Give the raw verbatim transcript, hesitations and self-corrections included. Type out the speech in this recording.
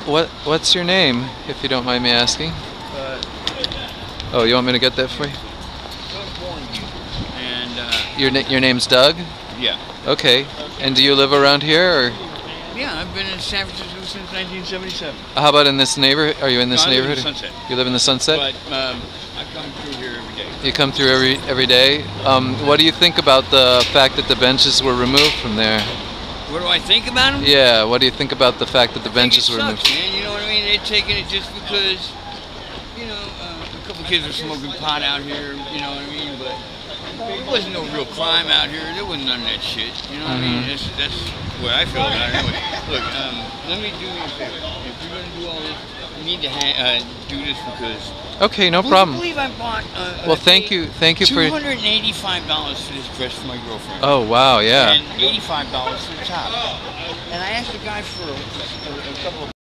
What What's your name, if you don't mind me asking? Uh, Oh, you want me to get that for you? and uh, Your na Your name's Doug? yeah, Okay. And do you live around here, or yeah. I've been in San Francisco since nineteen seventy-seven. how about in this neighborhood? Are you in this No, I live in neighborhood? Sunset. You live in the Sunset? But um, I come through here every day. You come through every every day. Um, what do you think about the fact that the benches were removed from there? What do I think about them? Yeah. What do you think about the fact that the benches it were sucks, removed? man. You know what I mean? They're taking it just because, you know, uh, a couple kids are smoking pot out here. You know what I mean? But there wasn't no real crime out here. There wasn't none of that shit. You know what Mm-hmm. I mean? That's that's what I feel about it. Anyway, look, um, let me do you a favor. If you're gonna do all this, you need to ha uh, do this because. Okay, no Would problem. you believe I bought? Uh, Well, thank you, thank you for. Two hundred and eighty-five dollars for this dress for my girlfriend. Oh wow, yeah. And eighty-five dollars for the top. And I asked the guy for a, a, a couple of